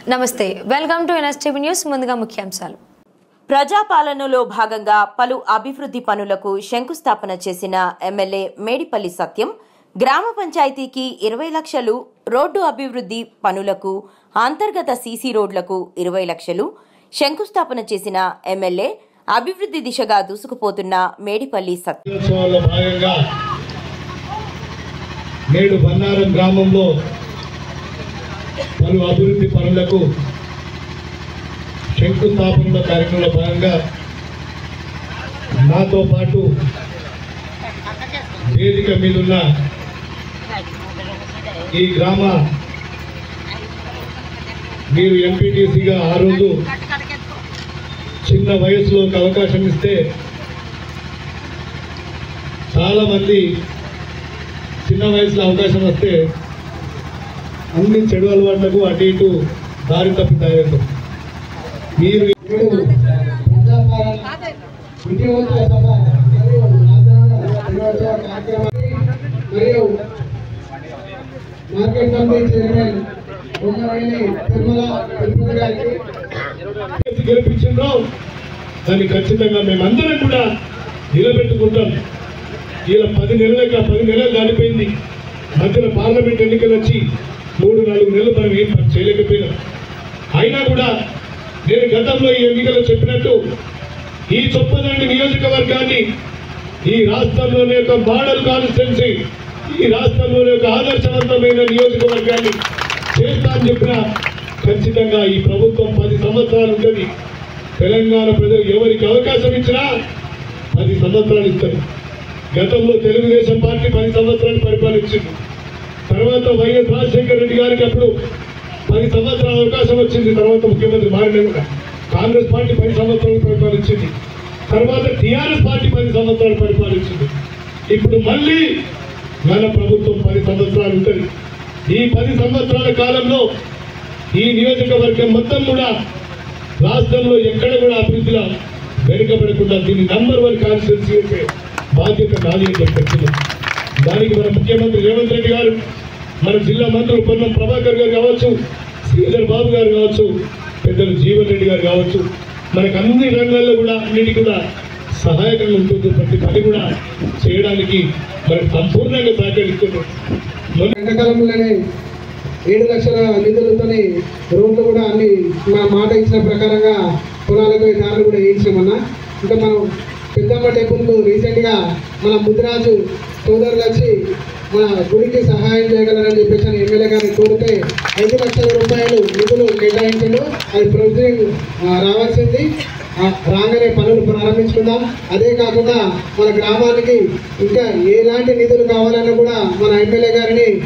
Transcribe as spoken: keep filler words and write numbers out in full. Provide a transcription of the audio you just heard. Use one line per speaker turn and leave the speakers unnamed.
నమస్తే, welcome to NSTV news. ముందుగా ముఖ్యాంశాలు.
ప్రజాపాలనలో భాగంగా పలు అభివృద్ధి పనులకు శంకుస్థాపన చేసిన ఎమ్మెల్యే మేడిపల్లి సత్యం గ్రామ పంచాయతీకి ఇరవై లక్షలు, రోడ్డు అభివృద్ధి పనులకు అంతర్గత సీసీ రోడ్లకు ఇరవై లక్షలు శంకుస్థాపన చేసిన ఎమ్మెల్యే అభివృద్ధి దిశగా దూసుకుపోతున్న మేడిపల్లి సత్యం
నేడు బన్నారం గ్రామంలో పలు అభివృద్ధి పనులకు శంకుస్థాపన కార్యక్రమంలో భాగంగా నాతో పాటు వేదిక మీదున్న ఈ గ్రామ మీరు ఎంపీటీసీగా ఆ రోజు చిన్న వయసులో ఒక అవకాశం ఇస్తే చాలామంది చిన్న వయసులో అవకాశం వస్తే అన్ని చెడు అలవాట్లకు అటు ఇటు దారి తప్పుతారు. మీరు గెలిపించిందో దాన్ని ఖచ్చితంగా మేమందరం కూడా నిలబెట్టుకుంటాం. ఇలా పది నెలలుగా పది నెలలు దాటిపోయింది. మధ్యలో పార్లమెంట్ ఎన్నికలు వచ్చి మూడు నాలుగు నెలలు మనం ఏం పని చేయలేకపోయినాం. అయినా కూడా నేను గతంలో ఈ ఎన్నికల్లో చెప్పినట్టు ఈ చొప్పదండి నియోజకవర్గాన్ని ఈ రాష్ట్రంలోనే ఒక మోడల్ కాన్స్టిట్యున్సీ, ఈ రాష్ట్రంలోనే ఒక ఆదర్శవంతమైన నియోజకవర్గాన్ని చేస్తా అని చెప్పిన ఖచ్చితంగా ఈ ప్రభుత్వం పది సంవత్సరాలు ఉంటుంది. తెలంగాణ ప్రజలు ఎవరికి అవకాశం ఇచ్చినా పది సంవత్సరాలు ఇస్తారు. గతంలో తెలుగుదేశం పార్టీ పది సంవత్సరాలు పరిపాలించింది. తర్వాత వైఎస్ రాజశేఖర రెడ్డి గారికి అప్పుడు పది సంవత్సరాల అవకాశం వచ్చింది. తర్వాత ముఖ్యమంత్రి మారిన కూడా కాంగ్రెస్ పార్టీ పది సంవత్సరాలు పరిపాలించింది. తర్వాత టీఆర్ఎస్ పార్టీ పది సంవత్సరాలు పరిపాలించింది. ఇప్పుడు మళ్ళీ మన ప్రభుత్వం పది సంవత్సరాలు ఉంటుంది. ఈ పది సంవత్సరాల కాలంలో ఈ నియోజకవర్గం మొత్తం కూడా రాష్ట్రంలో ఎక్కడ కూడా అభివృద్ధిలో వెనుకబడకుండా దీన్ని నంబర్ వన్ కాన్స్టిట్యున్సీ చేసే బాధ్యత నాది అని చెప్పి దానికి మన ముఖ్యమంత్రి రేవంత్ రెడ్డి గారు, మన జిల్లా మంత్రులు పొన్నం ప్రభాకర్ గారు కావచ్చు, శ్రీధర్ బాబు గారు కావచ్చు, పెద్దలు జీవన్ రెడ్డి గారు కావచ్చు, మనకు అన్ని రంగాల్లో కూడా అన్నిటి కూడా సహాయకంగా ఉంటుంది. ప్రతి పని కూడా చేయడానికి మనకు సంపూర్ణంగా సహకరిస్తున్నారు.
ఎండాకాలంలోనే ఏడు లక్షల నిధులతో రోడ్లు కూడా అన్ని మా మాట ఇచ్చిన ప్రకారంగా పొలాలకు దారులు కూడా వేయించామన్నా. ఇంకా మనం పెద్దమ్మ టెంపుల్కు రీసెంట్గా మన ముద్రాజు సోదరులు వచ్చి మన గుడికి సహాయం చేయగలరని చెప్పేసి అని ఎమ్మెల్యే గారిని కోరితే ఐదు లక్షల రూపాయలు నిధులు కేటాయించండు. అది ప్రొసీడింగ్ రావాల్సింది. రాగానే పనులు ప్రారంభించుకుందాం. అదే కాకుండా మన గ్రామానికి ఇంకా ఎలాంటి నిధులు కావాలన్నా కూడా మన ఎమ్మెల్యే గారిని